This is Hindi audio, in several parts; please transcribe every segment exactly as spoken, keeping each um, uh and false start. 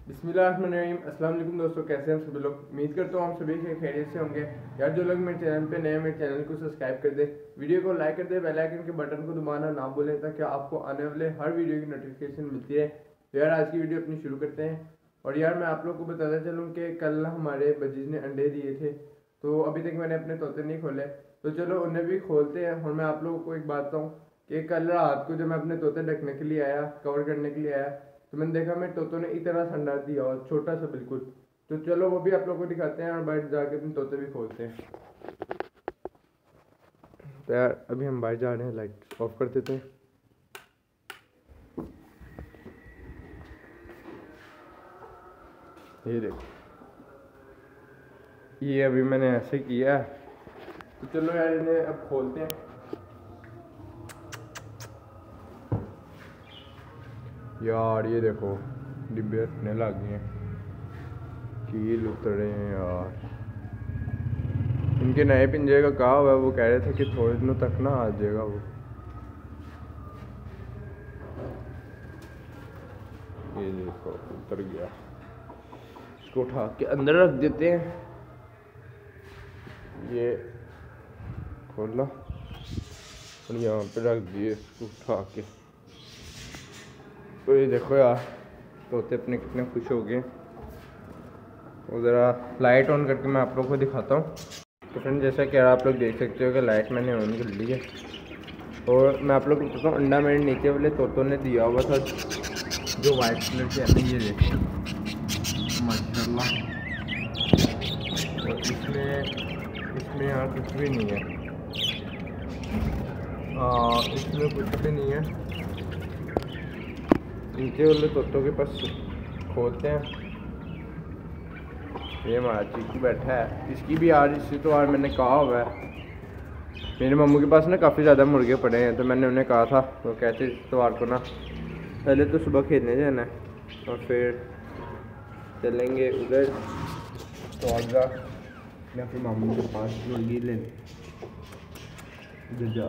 बिस्मिल्लाहिर्रहमानिर्रहीम। अस्सलाम वालेकुम दोस्तों, कैसे हैं सभी लोग। उम्मीद करता हूँ हम सभी के खैरियत से होंगे। यार जो लोग मेरे चैनल पे नए, मेरे चैनल को सब्सक्राइब कर दे, वीडियो को लाइक कर दे, बेल आइकन के बटन को दबाना ना भूलें ताकि आपको आने वाले हर वीडियो की नोटिफिकेशन मिलती है। तो यार आज की वीडियो अपनी शुरू करते हैं। और यार मैं आप लोग को बताता चलूँ कि कल हमारे बजीज ने अंडे दिए थे, तो अभी तक मैंने अपने तोते नहीं खोले, तो चलो उन्हें भी खोलते हैं। और मैं आप लोगों को एक बात बताऊँ कि कल रात को जब मैं अपने तोते ढकने के लिए आया, कवर करने के लिए आया, तो मैंने देखा मेरे तोतों ने इतना सा अंडा दिया और छोटा सा बिल्कुल। तो चलो वो भी आप लोगों को दिखाते हैं और बाहर जाके अपने तोते भी खोलते हैं। तो यार अभी हम बाहर जा रहे हैं, लाइट ऑफ कर देते हैं। ये देखो, ये अभी मैंने ऐसे किया। तो चलो यार इन्हें अब खोलते हैं। यार ये देखो डिब्बे रखने लग गए हैं, कील उतरे हैं यार। इनके नए पिंजरे का कहा हुआ है, वो कह रहे थे कि थोड़े दिनों तक ना आ जाएगा वो। ये देखो उतर गया, इसको उठा के अंदर रख देते हैं। ये खोला और यहाँ पे रख दिए इसको उठा के। तो ये देखो यार तोते अपने कितने खुश हो गए। तो ज़रा लाइट ऑन करके मैं आप लोगों को दिखाता हूँ। तो फ्रेंड जैसा कि आप लोग देख सकते हो कि लाइट मैंने ऑन कर ली है। और मैं आप लोग को बताता हूँ, अंडा मेरे नीचे वाले तोतों ने दिया हुआ था जो वाइट कलर के है। ये देखो माशाल्लाह। और इसमें इसमें यार कुछ भी नहीं है, आ, इसमें कुछ भी नहीं है। नीचे वाले तोतों के पास खोलते हैं। ये हमारा चीकू बैठा है, इसकी भी आज इसी तो आज मैंने कहा हुआ है। मेरे मम्मू के पास ना काफ़ी ज़्यादा मुर्गे पड़े हैं, तो मैंने उन्हें कहा था वो कहते इतवार को ना पहले तो सुबह खेलने जाना है और फिर चलेंगे उधर तो आगा या फिर मामू के पास मुर्गी लेने। इधर जा,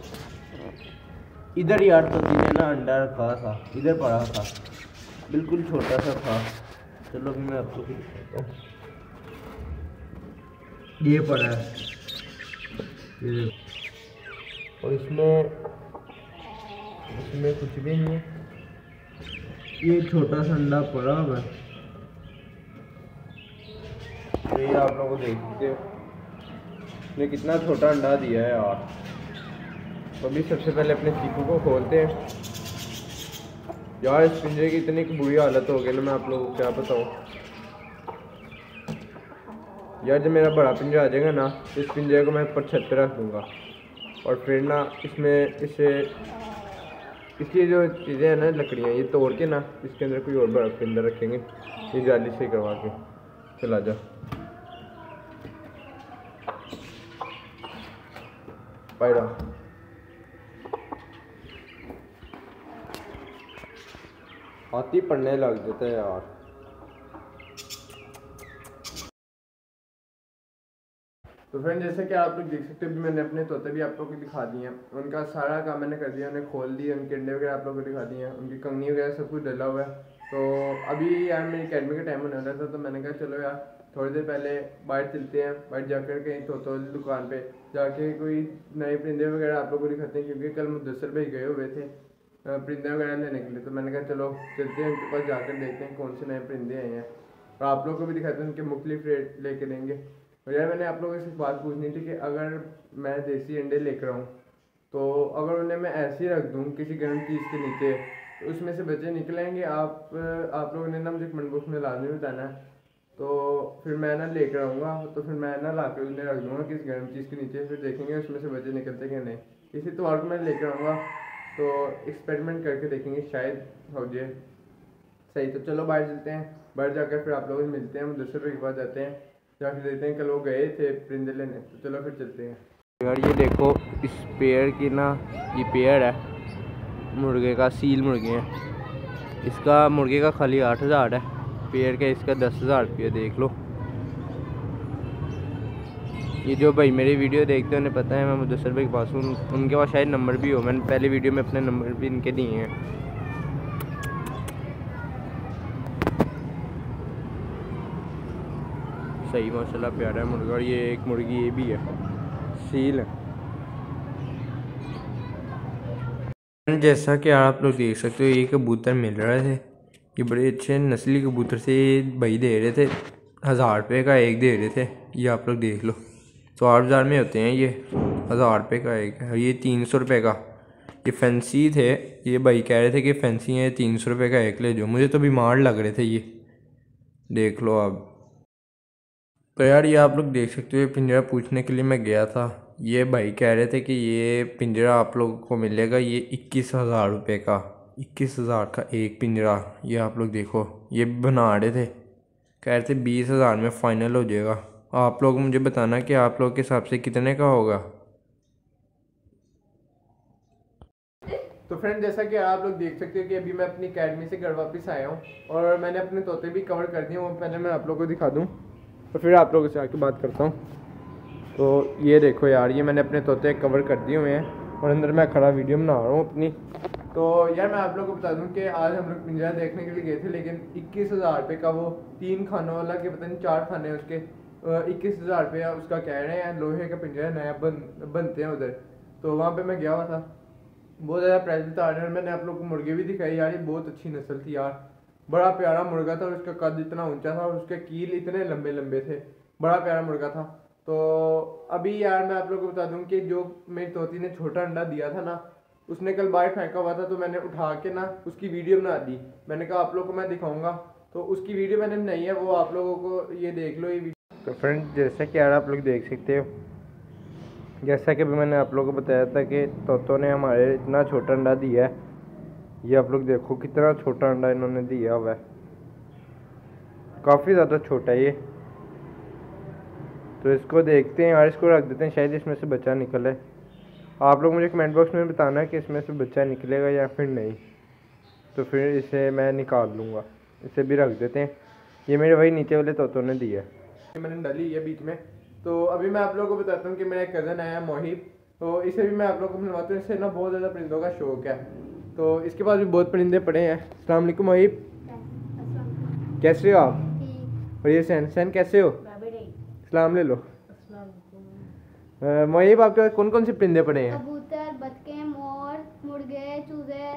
इधर यार तो ने ना अंडा रखा था, इधर पड़ा था, बिल्कुल छोटा सा था। चलो भी मैं आपको दिखाता हूँ। ये पड़ा है ये, और इसमें इसमें कुछ भी नहीं है। ये छोटा सा अंडा पड़ा हुआ है। तो ये आप लोगों को देख सकते हो इसने कितना छोटा अंडा दिया है यार। तो अभी सबसे पहले अपने चीकू को खोलते हैं। यार इस पिंजरे की इतनी बुरी हालत हो गई ना, मैं आप लोगों को क्या बताऊँ। यार जब मेरा बड़ा पिंजरा आ जाएगा ना, तो इस पिंजरे को मैं ऊपर छत पे रख दूँगा और फिर ना इसमें इसे इसकी जो चीज़ें हैं ना, लकड़ियाँ, ये तोड़ के ना इसके अंदर कोई और बड़ा पिंजरा रखेंगे, ये जाली से करवा के। चला जा पायरा। हाथी पढ़ने लग जाता है यार। तो फ्रेंड जैसे कि आप लोग देख सकते हो, मैंने अपने तोते भी आप लोगों को दिखा दिए हैं। उनका सारा काम मैंने कर दिया, उन्हें खोल दिया, उनके अंडे वगैरह आप लोगों को दिखा दिए हैं, उनकी कंगनी वगैरह सब कुछ डला हुआ है। तो अभी यार मेरी अकेडमी का टाइम होने वाला था, तो मैंने कहा चलो यार थोड़ी देर पहले बाहर चलते हैं, बाहर जाकर कहीं तोतों वाली दुकान पे जाके कोई नए परिंदे वगैरह आप लोगों को दिखाते हैं, क्योंकि कल मुदस्सर भाई गए हुए थे परिंदे वगैरह लेने के लिए। तो मैंने कहा चलो चलते हैं उनके पास जाकर देखते हैं कौन से नए परिंदे आए हैं और आप लोगों को भी दिखाते हैं, उनके मुख्तलिफ रेट लेके देंगे। और यार मैंने आप लोगों से एक बात पूछनी थी कि अगर मैं देसी अंडे लेकर आऊँ, तो अगर उन्हें मैं ऐसे ही रख दूँ किसी गर्म चीज़ के नीचे, तो उसमें से बच्चे निकलेंगे? आप आप लोगों ने ना मुझे कमेंट बॉक्स में लाजमी बताना है। तो फिर मैं ना लेकर आऊँगा, तो फिर मैं ना ला कर उन्हें रख दूँगा किसी गर्म चीज़ के नीचे, फिर देखेंगे उसमें से बच्चे निकलते कि नहीं। इसी त्योहार को मैं लेकर आऊँगा, तो एक्सपेरिमेंट करके देखेंगे, शायद हो जाए सही। तो चलो बाहर चलते हैं, बाहर जाकर फिर आप लोगों से मिलते हैं। हम दूसरे रुपये के पास जाते हैं, जाके देखते हैं कल वो गए थे परिंदे लेने। तो चलो फिर चलते हैं। यार ये देखो इस पेड़ की ना, ये पेड़ है मुर्गे का, सील मुर्गे हैं। इसका मुर्गे का खाली आठ हज़ार है, पेड़ का इसका दस हज़ार रुपये। देख लो, ये जो भाई मेरी वीडियो देखते हैं उन्हें पता है मैं मुदस्सर भाई के पास हूँ, उनके पास शायद नंबर भी हो, मैंने पहले वीडियो में अपने नंबर भी इनके दिए हैं। सही माशाल्लाह प्यारा है मुर्गा। और ये एक मुर्गी ये भी है, सील है। जैसा कि आप लोग देख सकते हो ये कबूतर मिल रहे थे, ये बड़े अच्छे नस्ली कबूतर से भाई दे रहे थे, हज़ार रुपये का एक दे रहे थे। ये आप लोग देख लो, तो आठ हज़ार में होते हैं ये, हज़ार रुपये का एक है। ये तीन सौ रुपये का, ये फैंसी थे। ये भाई कह रहे थे कि फैंसी है, तीन सौ रुपये का एक ले जाओ। मुझे तो बीमार लग रहे थे ये, देख लो आप। तो यार ये आप लोग देख सकते हो, पिंजरा पूछने के लिए मैं गया था। ये भाई कह रहे थे कि ये पिंजरा आप लोगों को मिलेगा ये इक्कीस हज़ार रुपये का, इक्कीस हज़ार का एक पिंजरा। ये आप लोग देखो, ये बना रहे थे, कह रहे थे बीस हज़ार में फ़ाइनल हो जाएगा। आप लोग मुझे बताना कि आप लोग के हिसाब से कितने का होगा। तो फ्रेंड जैसा कि आप लोग देख सकते हो कि अभी मैं अपनी अकेडमी से घर वापस आया हूँ और मैंने अपने तोते भी कवर कर दिए। वो पहले मैं आप लोगों को दिखा दूँ तो फिर आप लोगों से आके बात करता हूँ। तो ये देखो यार, ये मैंने अपने तोते कवर कर दिए हुए हैं और अंदर मैं खड़ा वीडियो बना रहा हूँ अपनी। तो यार मैं आप लोगों को बता दूँ कि आज हम लोग पिंजरा देखने के लिए गए थे, लेकिन इक्कीस हज़ार रुपये का, वो तीन खानों वाला के पता नहीं चार खाने उसके, इक्कीस हज़ार रुपये उसका कह रहे हैं। लोहे का पिंजरा नया बन बनते हैं उधर, तो वहाँ पर मैं गया हुआ था। बहुत ज़्यादा प्राइस बता रहे हैं। मैंने आप लोग को मुर्गे भी दिखाई यार, ये बहुत अच्छी नस्ल थी यार, बड़ा प्यारा मुर्गा था। और उसका कद इतना ऊंचा था और उसके कील इतने लंबे लंबे थे, बड़ा प्यारा मुर्गा था। तो अभी यार मैं आप लोग को बता दूं कि जो मेरी तोती ने छोटा अंडा दिया था ना, उसने कल बाहर फेंका हुआ था, तो मैंने उठा के ना उसकी वीडियो बना दी। मैंने कहा आप लोग को मैं दिखाऊंगा, तो उसकी वीडियो मैंने बनाई है, वो आप लोगों को ये देख लो ये वीडियो। तो फ्रेंड जैसा कि यार आप लोग देख सकते हो, जैसा कि भी मैंने आप लोगों को बताया था कि तोतों ने हमारे इतना छोटा अंडा दिया है। ये आप लोग देखो कितना छोटा अंडा इन्होंने दिया हुआ है, काफ़ी ज़्यादा छोटा है ये। तो इसको देखते हैं यार, इसको रख देते हैं, शायद इसमें से बच्चा निकले। आप लोग मुझे कमेंट बॉक्स में बताना है कि इसमें से बच्चा निकलेगा या फिर नहीं, तो फिर इसे मैं निकाल लूँगा। इसे भी रख देते हैं, ये मेरे वही नीचे वाले तोतों ने दिया है, मैंने डाली है बीच में। तो अभी मैं आप लोगों को बताता हूँ कि मेरा एक कज़न आया मोहिब, तो इसे भी मैं आप लोगों को मिलवाता हूँ। इसे ना बहुत ज़्यादा परिंदों का शौक है, तो इसके पास भी बहुत परिंदे पड़े हैं। अस्सलाम वालेकुम मोहिब, कैसे हो आप? और ये सैन, सैन कैसे हो? सलाम ले लो। मोहिब आपके पास कौन कौन से परिंदे पड़े हैं? कबूतर, बतखें, मोर, मुर्गे, चूजे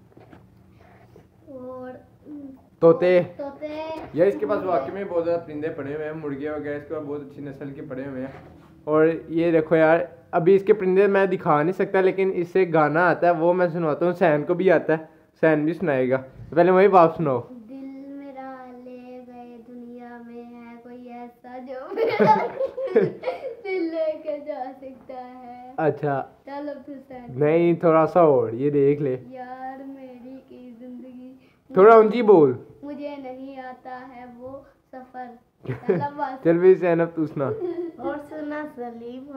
और तोते। तोते यार इसके पास वाकई में बहुत ज़्यादा परिंदे पड़े हुए हैं, मुर्गे वगैरह इसके पास बहुत अच्छी नस्ल के पड़े हुए हैं। और ये देखो यार, अभी इसके परिंदे मैं दिखा नहीं सकता, लेकिन इससे गाना आता है वो मैं सुनवाता हूँ। सैन को भी आता है, सैन भी सुनाएगा। पहले वही बात सुनाओ। दिल मेरा ले गए दुनिया में है कोई ऐसा जो मेरा दिल लेके जा सकता है। अच्छा चलो फिर सैन, नहीं थोड़ा सा और ये देख ले। यार मेरी की जिंदगी, थोड़ा ऊंची बोल। मुझे नहीं आता है वो सफर। चल भी सैन अब तू सुना। और सुना सलीम।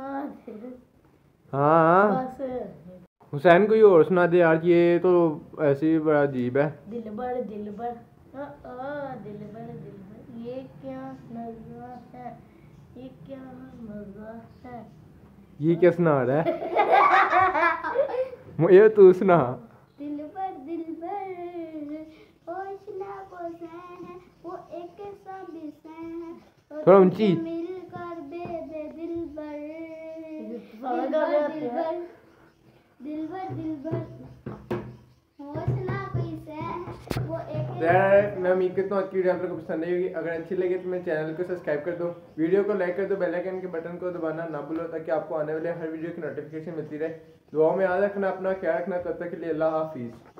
हाँ हुसैन को ही और सुना दे यार, ये तो ऐसे ही बड़ा अजीब है। दिल बर दिल बर दिल बर दिल बर, ये क्या मजा है, ये क्या मजा है, ये क्या सुना रहा है? ये तू सुना। दिल बर दिल बर होशना को है वो एक सा बिसे है, थोड़ा ऊंची। मिलकर बे बे दिल बर दिल बर दिल बर दिल बर होशना कोई से वो एक। यार मैं उम्मीद करता हूँ आज की वीडियो आप लोगों को पसंद आई होगी। अगर अच्छी लगे तो मेरे चैनल को सब्सक्राइब कर दो, वीडियो को लाइक कर दो, बेल आइकन के बटन को दबाना ना भूलो ताकि आपको आने वाले हर वीडियो की नोटिफिकेशन मिलती रहे। दुआओं में याद रखना, अपना ख्याल रखना। तब तक के लिए अल्लाह हाफिज़।